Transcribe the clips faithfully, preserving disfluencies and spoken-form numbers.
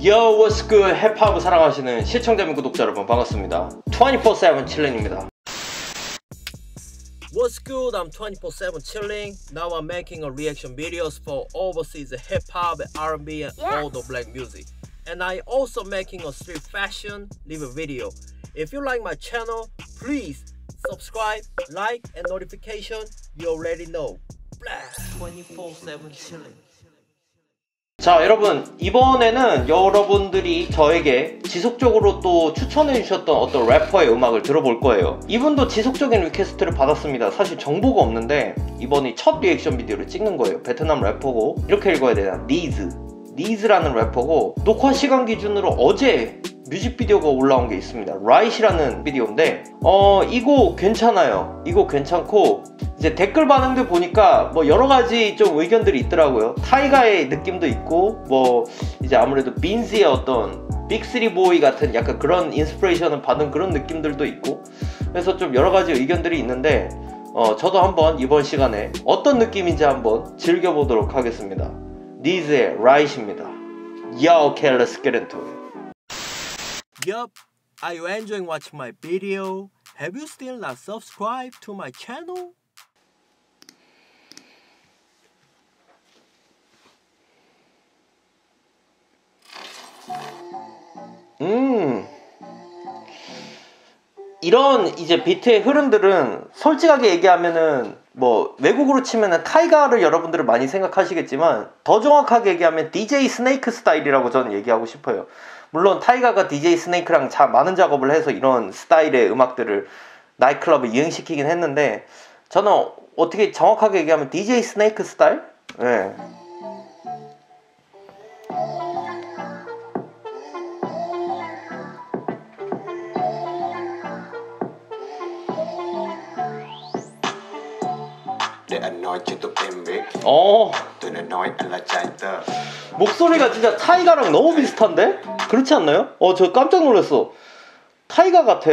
Yo, what's good? 힙합을 사랑하시는 시청자 및 구독자 여러분 반갑습니다. twenty-four seven chilling입니다. What's good? I'm twenty-four seven chilling. Now I'm making a reaction videos for overseas hip-hop, R and B and yes. all the black music. And I also making a street fashion review video. If you like my channel, please subscribe, like and notification. You already know. twenty-four seven chilling. 자, 여러분, 이번에는 여러분들이 저에게 지속적으로 또 추천해 주셨던 어떤 래퍼의 음악을 들어볼 거예요. 이분도 지속적인 리퀘스트를 받았습니다. 사실 정보가 없는데 이번이 첫 리액션 비디오를 찍는 거예요. 베트남 래퍼고, 이렇게 읽어야 되나? 니즈 니즈라는 래퍼고, 녹화 시간 기준으로 어제 뮤직비디오가 올라온 게 있습니다. Right이라는 비디오인데 어 이거 괜찮아요. 이거 괜찮고, 이제 댓글 반응들 보니까 뭐 여러가지 좀 의견들이 있더라고요. 타이가의 느낌도 있고, 뭐 이제 아무래도 빈지의 어떤 빅쓰리 보이 같은 약간 그런 인스피레이션을 받은 그런 느낌들도 있고, 그래서 좀 여러가지 의견들이 있는데 어 저도 한번 이번 시간에 어떤 느낌인지 한번 즐겨보도록 하겠습니다. 니즈의 Right입니다. Yo, okay, let's get into it. Yup, are you enjoying watching my video? Have you still not subscribed to my channel? 음, 이런 이제 비트의 흐름들은 솔직하게 얘기하면은 뭐 외국으로 치면은 타이가를 여러분들은 많이 생각하시겠지만, 더 정확하게 얘기하면 디제이 스네이크 스타일이라고 저는 얘기하고 싶어요. 물론 타이가가 디제이 스네이크랑 자, 많은 작업을 해서 이런 스타일의 음악들을 나이트클럽에 이행시키긴 했는데, 저는 어떻게 정확하게 얘기하면 디제이 스네이크 스타일? 네. 어, 목소리가 진짜 타이가랑 너무 비슷한데? 그렇지 않나요? 어, 저 깜짝 놀랐어. 타이가 같아.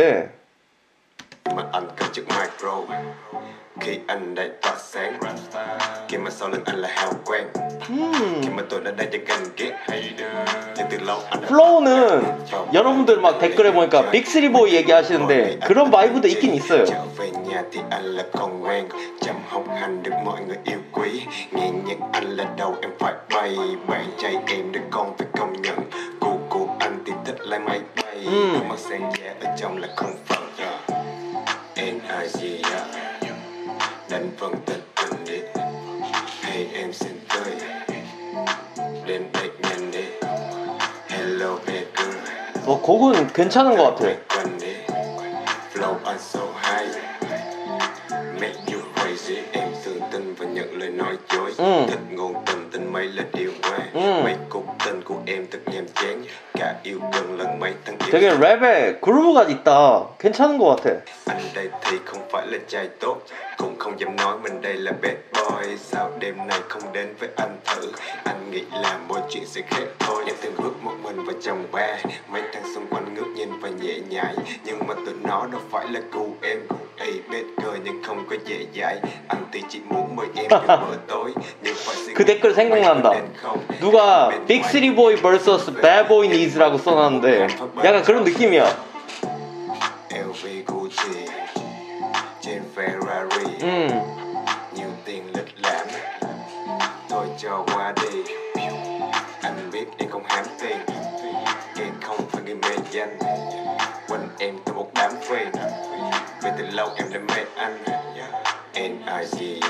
Khi anh đây tỏa sáng, khi mà sau lưng anh là hào quang, khi mà tôi đã đây cho gần ghét, thì từ lâu anh. 플로우는 여러분들 막 댓글에 보니까 빅쓰리 보이 얘기하시는데 그런 바이브도 있긴 있어요. trở về nhà thì anh là con ngoan, chăm học hành được mọi người yêu quý, nghe nhạc anh là đầu em phải bay, bạn trai em được con phải công nhận, cô cô anh thì thích lái máy bay, mà sang giá ở trong là không phận. en i giê đánh vần tình tình đi, hey em xin tới đến đây nhanh đi, hello baby. 어, 곡은 괜찮은 것 같아. Flow on so high, make you crazy. Em thường tin và nhận lời nói dối, thích ngôn tình tình mấy là điều quái, mấy cuộc tình của em thật nhàm chán, cả yêu gần lần mấy tháng yêu. 되게 랩에 그루브가 있다. 괜찮은 것 같아. Anh đây thì không phải là trai tốt, cũng không dám nói mình đây là bad boy. Sao đêm nay không đến với anh thử? Anh nghĩ là mọi chuyện sẽ khác thôi. Em từng bước một mình vào trong bar, mấy thằng xung quanh ngước nhìn và nhẹ nhại, nhưng mà tụi nó đâu phải là gu em. Ê, bad girl nhưng không có dễ dãi, anh thì chỉ muốn mời em vào bữa tối. 그 댓글 생각난다. 누가 빅쓰리 보이 vs Bad Boy Needs라고 써놨는데 약간 그런 느낌이야. 엘 브이 Gucci trên Ferrari, nhiều tiền lịch lãm, thôi cho qua đi. Anh biết em không ham tiền, em không phải người mê danh, quanh em có một đám fan, vì từ lâu em đã mê anh. en i giê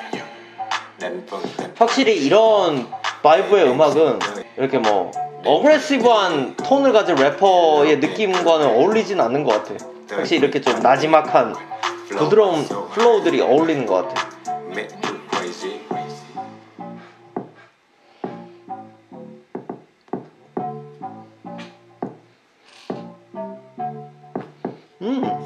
확실히 이런 바이브의 음악은 이렇게 뭐 어그레시브한 톤을 가진 래퍼의 느낌과는 어울리진 않는 것 같아. 확실히 이렇게 좀 나지막한 부드러운 플로우들이 어울리는 것 같아. 음.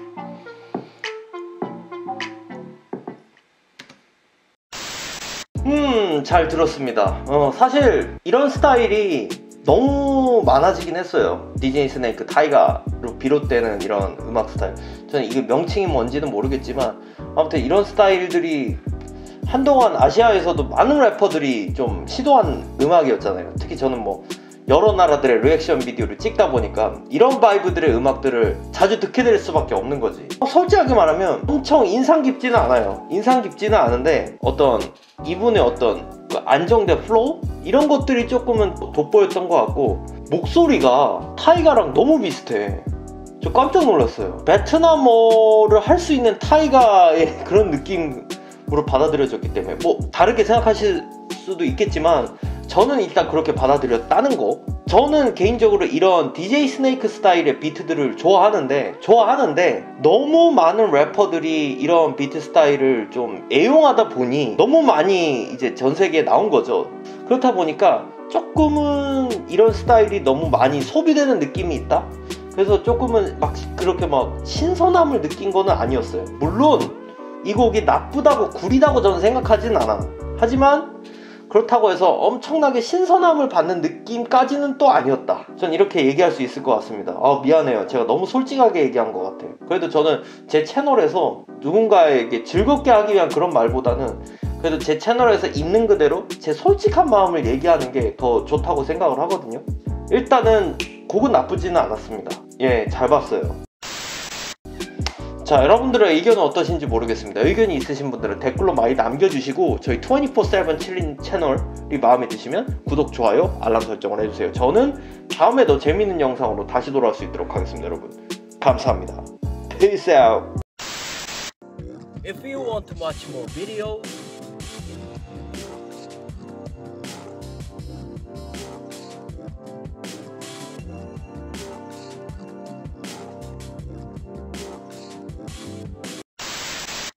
음, 잘 들었습니다. 어, 사실 이런 스타일이 너무 많아지긴 했어요. 디제이 스네이크, 타이가로 비롯되는 이런 음악 스타일. 저는 이게 명칭이 뭔지는 모르겠지만 아무튼 이런 스타일들이 한동안 아시아에서도 많은 래퍼들이 좀 시도한 음악이었잖아요. 특히 저는 뭐 여러 나라들의 리액션 비디오를 찍다 보니까 이런 바이브들의 음악들을 자주 듣게 될 수밖에 없는 거지. 솔직하게 말하면 엄청 인상 깊지는 않아요. 인상 깊지는 않은데 어떤 이분의 어떤 그 안정된 플로우? 이런 것들이 조금은 돋보였던 것 같고, 목소리가 타이가랑 너무 비슷해. 저 깜짝 놀랐어요. 베트남어를 할 수 있는 타이가의 그런 느낌으로 받아들여졌기 때문에, 뭐 다르게 생각하실 수도 있겠지만 저는 일단 그렇게 받아들였다는 거. 저는 개인적으로 이런 디제이 스네이크 스타일의 비트들을 좋아하는데 좋아하는데 너무 많은 래퍼들이 이런 비트 스타일을 좀 애용하다 보니 너무 많이 이제 전 세계에 나온 거죠. 그렇다 보니까 조금은 이런 스타일이 너무 많이 소비되는 느낌이 있다? 그래서 조금은 막 그렇게 막 신선함을 느낀 거는 아니었어요. 물론 이 곡이 나쁘다고 구리다고 저는 생각하진 않아. 하지만 그렇다고 해서 엄청나게 신선함을 받는 느낌까지는 또 아니었다. 전 이렇게 얘기할 수 있을 것 같습니다. 아, 미안해요. 제가 너무 솔직하게 얘기한 것 같아요. 그래도 저는 제 채널에서 누군가에게 즐겁게 하기 위한 그런 말보다는 그래도 제 채널에서 있는 그대로 제 솔직한 마음을 얘기하는 게 더 좋다고 생각을 하거든요. 일단은 곡은 나쁘지는 않았습니다. 예, 잘 봤어요. 자, 여러분들의 의견은 어떠신지 모르겠습니다. 의견이 있으신 분들은 댓글로 많이 남겨주시고, 저희 이십사 세븐 칠린 채널이 마음에 드시면 구독, 좋아요, 알람 설정을 해주세요. 저는 다음에 더 재밌는 영상으로 다시 돌아올 수 있도록 하겠습니다. 여러분 감사합니다. Peace out. If you want to watch more videos,